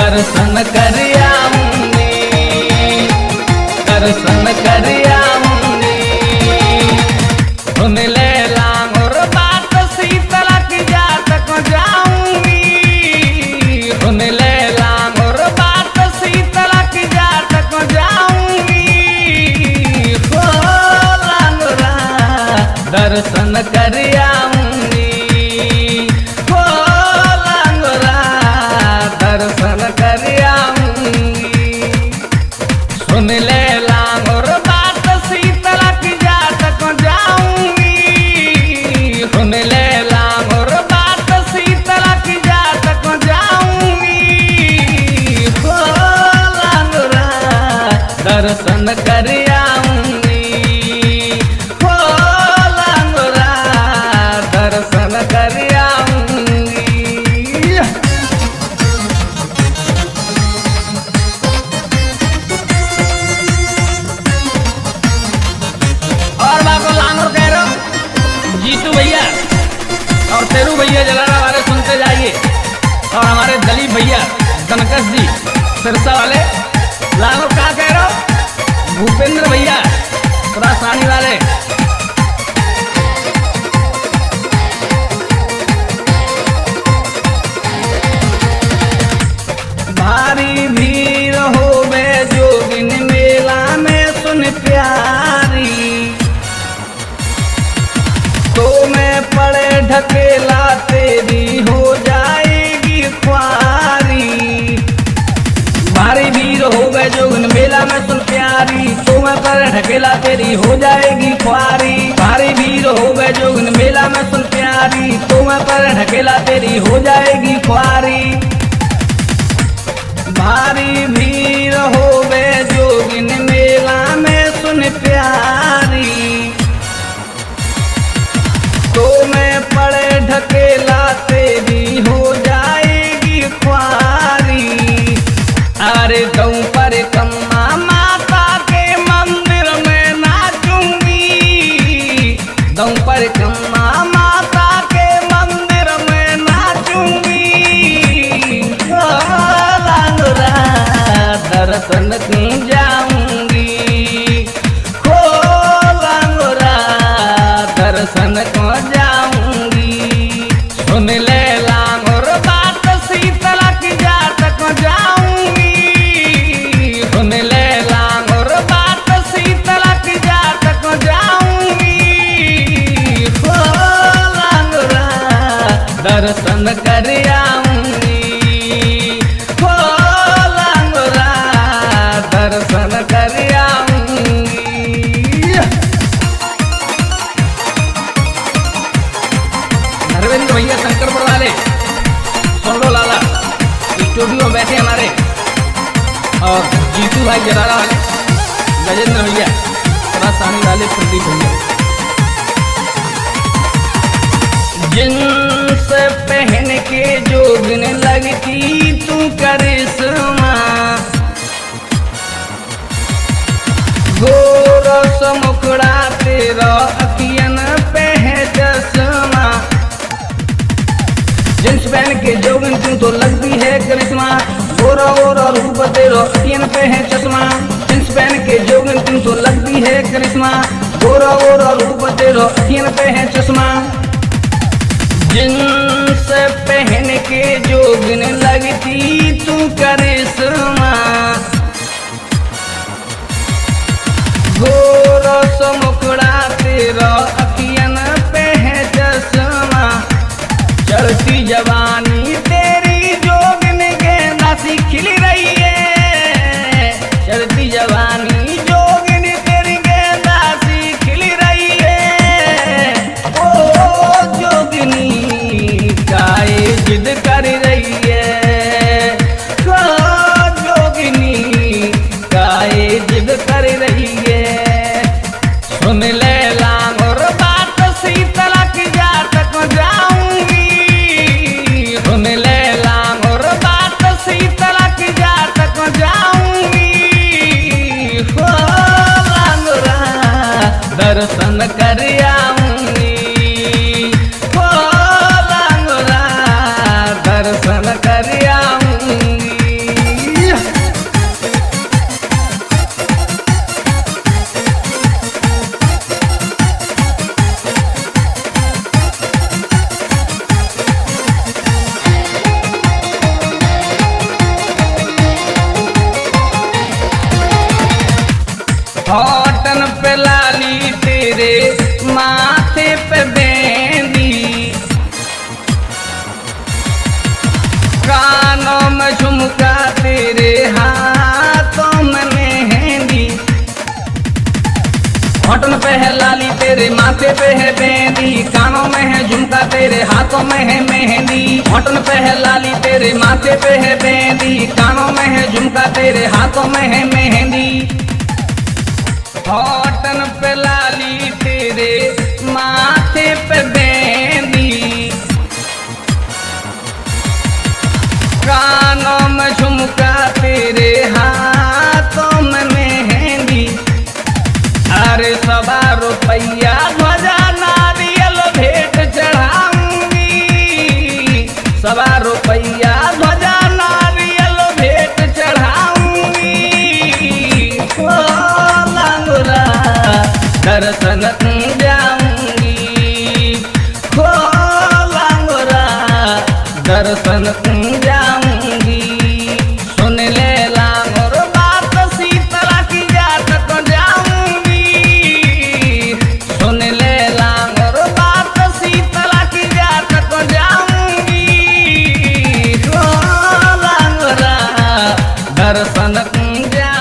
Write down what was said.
दर्शन कर आऊंगी, दर्शन कर आऊंगी। सुन ले लांगुर बात शीतला की जात को जाऊंगी, सुन ले लांगुर बात शीतला की जात को जाऊंगी। हो लांगुरा दर्शन कर आऊंगी, हो लांगुरा दर्शन कर आऊंगी। सुन ले लांगुर बात शीतला की जात को जाऊंगी, सुन ले लांगुर बात शीतला की जात को जाऊंगी। हो लांगुरा दर्शन कर आऊंगी, हो लांगुरा दर्शन कर आऊंगी। और बाको लांगुर कह रहा हूं, जीतू भैया और तेरू भैया जलाना वाले सुनते जाइए, और हमारे दलीप भैया कनकस जी सिरसा वाले। लांगुर कहा कह रहा हूं, भूपेंद्र भैया रासानी वाले। भारी भीड़ होवे जोगिन मेला में सुन प्यारी, तो मैं पड़े ढकेला तेरी हो जाएगी ख्वारी। भारी भीड़ होवे जोगिन मेला में सुन प्यारी, तो मैं पड़े ढकेला तेरी हो जाएगी ख्वारी। भारी भीड़ होवे जोगिन मेला में सुन प्यारी, तो मैं पड़े ढकेला तेरी हो जाएगी ख्वारी। भारी भीड़ होवे जोगिन मेला में सुन प्यारी, तो मैं पड़े ढकेला तेरी हो जाएगी ख्वारी। अरे दऊं पर कम्मा माता के मंदिर में नाचूंगी, दऊं पर कम्मा माता के मंदिर में नाचूंगी। हो लांगुरा दर्शन को जाऊंगी, हो लांगुरा दर्शन को जाऊंगी। सुन ले लांगुर बात शीतला की जात को जाऊंगी, सुन ले लांगुर बात शीतला की जात को जाऊंगी। हो लांगुरा दर्शन कर आऊंगी, हो लांगुरा दर्शन कर आऊंगी। अरविंद भैया शंकरपुर वाले सुन लो लाला स्टूडियो में बैठे हमारे, और जीतू भाई जरारा वाले, गजेंद्र भैया रासानी वाले, प्रदीप भैया। जींस पहन के जोगिन लगती तू करिश्मा, गोरस मुखड़ा तेरा अखियन पे है चश्मा। जींस पहन के जोगिन तू तो लगती है करिश्मा, गोरा गोरा रूप तेरा अखियन पे है चश्मा। जींस पहन के जोगिन तू तो लगती है करिश्मा, गोरा गोरा रूप तेरा अखियन पे है चश्मा। जींस पहन के जोगिन लगती तू करिश्मा, गोरस मुखड़ा तेरा अखियन पे है चश्मा। चढ़ती जवानी तेरी जोगिन गेंदा सी खिल रही है, चढ़ती जवानी जोगिन तेरी गेंदा सी खिल रही है। ओ जोगिनी काए जिद कर रही है, ओ जोगिनी काए जिद कर रही है। सुन ले लांगुर बात शीतला की जात को जाऊंगी, सुन ले लांगुर बात शीतला की जात को जाऊंगी। झुमका तेरे हाथों में मेहंदी, होठन पे है लाली तेरे माथे पे है बेंदी, कानों में है झुमका तेरे हाथों में है मेहंदी, होठन पे है लाली तेरे माथे पे है बेंदी, कानों में है झुमका तेरे हाथों में है मेहंदी। होठन पे लाली तेरे माथे पे बेंदी, कानों में झुमका तेरे हाथों में मेहंदी। अरे 100 रुपया ध्वजा नारियल भेंट चढ़ाऊंगी, 100 रुपया ध्वजा नारियल भेंट चढ़ाऊंगी। ओ लंगोरा दर्शन जाऊंगी, ओ लंगोरा दर्शन जाऊंगी। सुन ले लांगोर बात शीतला की जात को जाऊंगी, सुन ले लांगोर बात शीतला की जात को जाऊंगी। ओ लांगोरा दर्शन जाऊंगी।